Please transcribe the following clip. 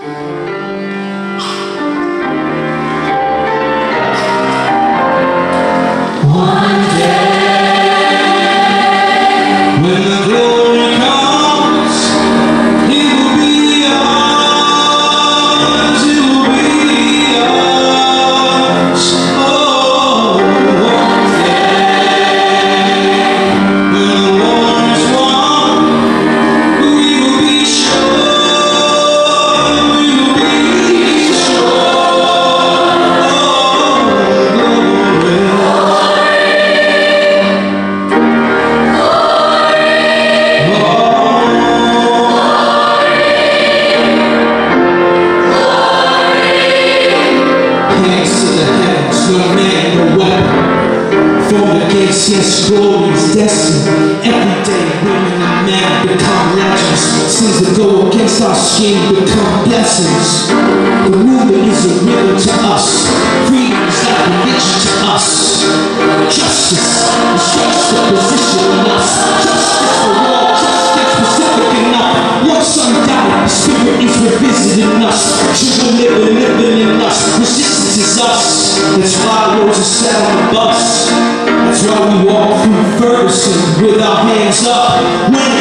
Yes, glory is destined. Every day women and men become legends. Sins that go against our scheme become blessings. The movement is a river to us. Freedom is like religion to us. Justice is just a position in us. Justice for all, justice specific enough. Once undied, spirit is revisiting us. Children living in us. Resistance is us. That's why Rosa sat on the bus. That's why we walk through Ferguson with our hands up.